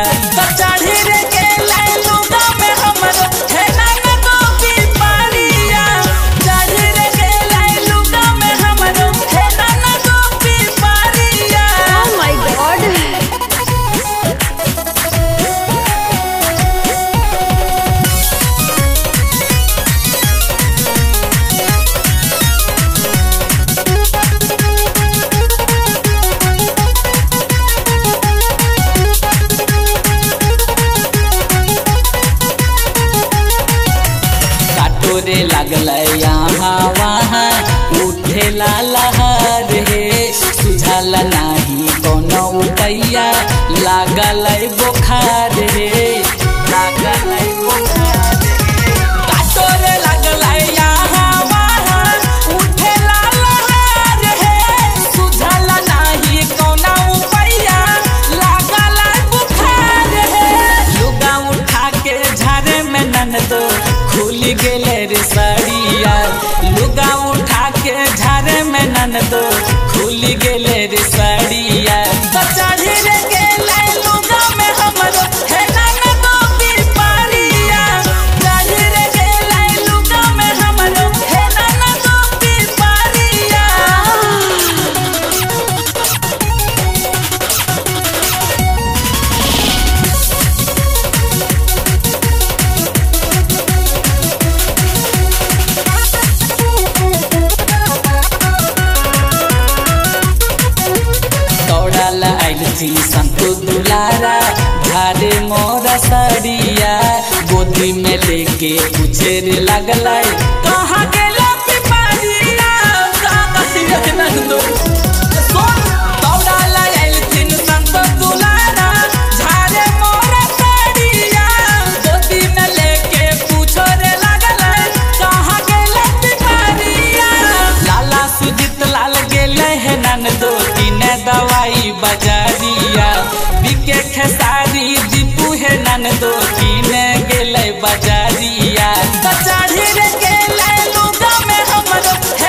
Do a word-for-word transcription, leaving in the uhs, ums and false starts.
तो चढ़ी रे गेलै लुगा में हमरो हे नाना गोपी पारिया चढ़ी रे गेलै लुगा में हमरो हे नाना गोपी पारिया। Oh my God! काटोरे लगल यहाँ वहाँ उठेला लहर हे सुझल नाही कोनो उपाया लागल बुखार हे लागल बुखार काटोरे लगल यहाँ वहाँ उठेला लहर हे सुझल नाही कोनो उपाया लागल बुखार हे लुगा उठा के झारे में ननदो खुल गेले रे साड़िया लुगा उठा के झारे में ननदो खुल गेले रे साड़िया तो चढ़ी रे गेलै लुगा में हमरो हे नाना गोपी पारिया चढ़ी रे गेलै लुगा में हमरो हे नाना गोपी पारिया। दौड़ल आइल थी संतो दुलारा भारे मोरा साड़िया गोदी में लेके पूछे रे लगल कहाँ गेला पिपारिया दौड़ल आइल थी संतो दुलारा झारे मोरा साड़िया गोदी में लेके पूछो रे लगल कहाँ गेला पिपारिया लाला सुजित लाल गेले है ननदो किने दवाई बजारिया बिके खेसारी दीपू है ननदो किने गेले बजारिया तो चढ़ी रे गेलै लुगा में हमरो